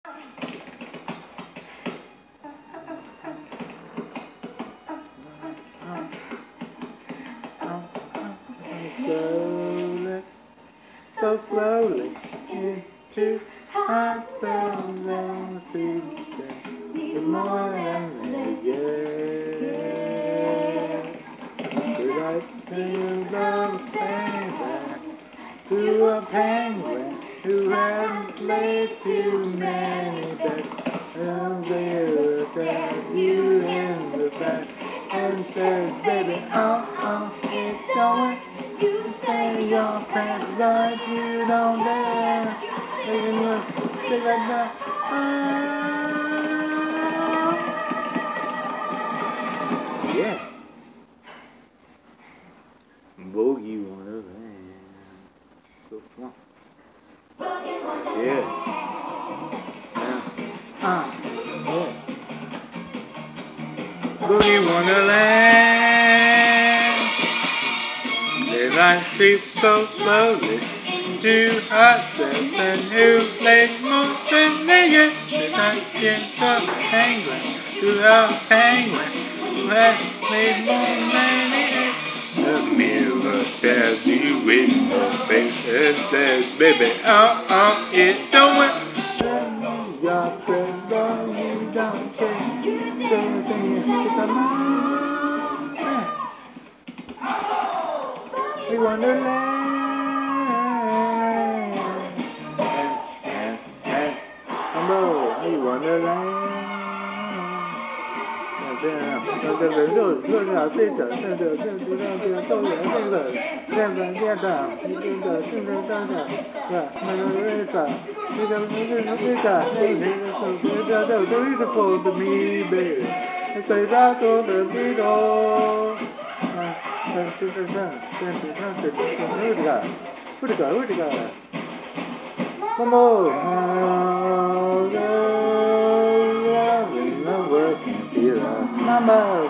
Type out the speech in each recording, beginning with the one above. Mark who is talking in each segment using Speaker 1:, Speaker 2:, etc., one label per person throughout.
Speaker 1: Slowly, so slowly, into hearts and then the more than the year. Could I sing the penguin to a penguin who hasn't played too many bets? And they look at you in the back and says, baby, it's going. You say your friends, but you don't dare. They can look like that. Yeah. Boogie Wonderland. So fun. Yeah. Yeah. Boogie Wonderland. Daylight creeps so slowly to herself, and who plays more than they get? Daylight gets a penguin to a penguin who has played more than they get. The mirror stabs you in the face and says, baby, it don't work. Your friend, though you don't care. We Wonderland. Hello, we Wonderland. 这样，这人肉热热对着，这个动员这个练的，你这个那个位置，那个都是 for me baby， 最大多的地方。Mambo, Mambo,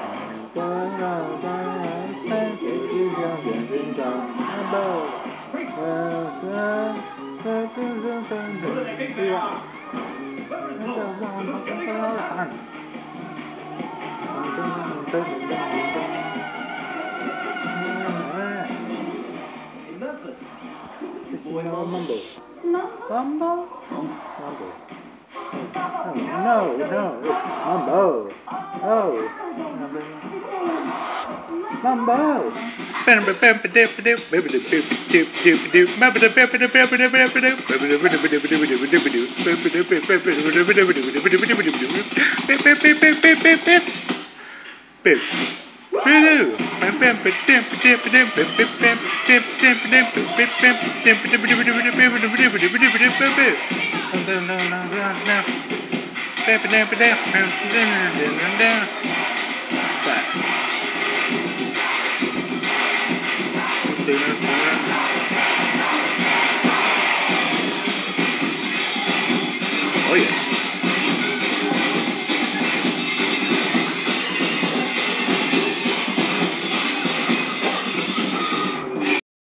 Speaker 1: Mambo. Mambo? Mambo. No, Mambo. Oh. Mambo.